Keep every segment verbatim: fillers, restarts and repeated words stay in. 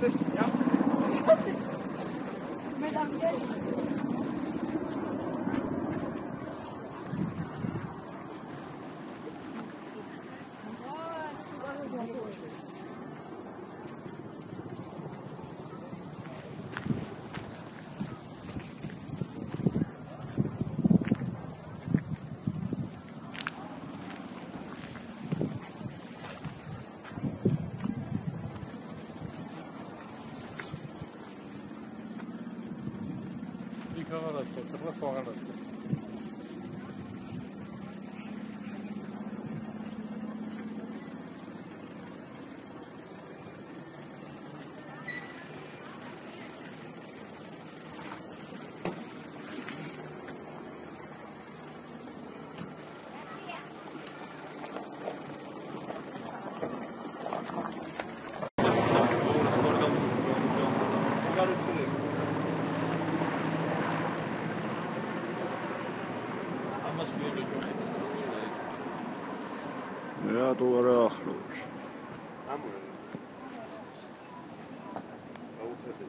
წესი, რა? რა წესი? მე დავიდე. Никогда не слышал, просто вагон слышал. Ja, tu var ახლოს. წამორე. აუხედე.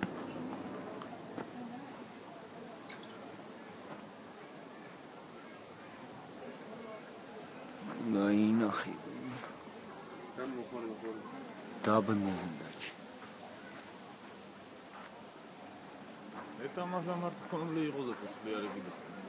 Გაინახი. რამ მოხმარი მოხმარი. დაბნელდაჩი. ეტამას ამართ ფონლი იყო და წესლიარი გიდოს.